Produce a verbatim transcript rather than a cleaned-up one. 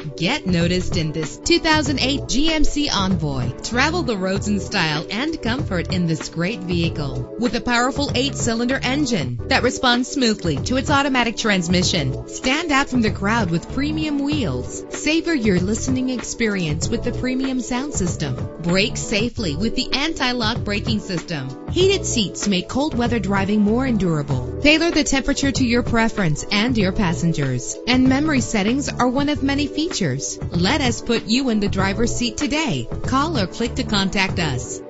Get noticed in this two thousand eight G M C Envoy. Travel the roads in style and comfort in this great vehicle. With a powerful eight-cylinder engine that responds smoothly to its automatic transmission. Stand out from the crowd with premium wheels. Savor your listening experience with the premium sound system. Brake safely with the anti-lock braking system. Heated seats make cold weather driving more endurable. Tailor the temperature to your preference and your passengers. And memory settings are one of many features. Let us put you in the driver's seat today. Call or click to contact us.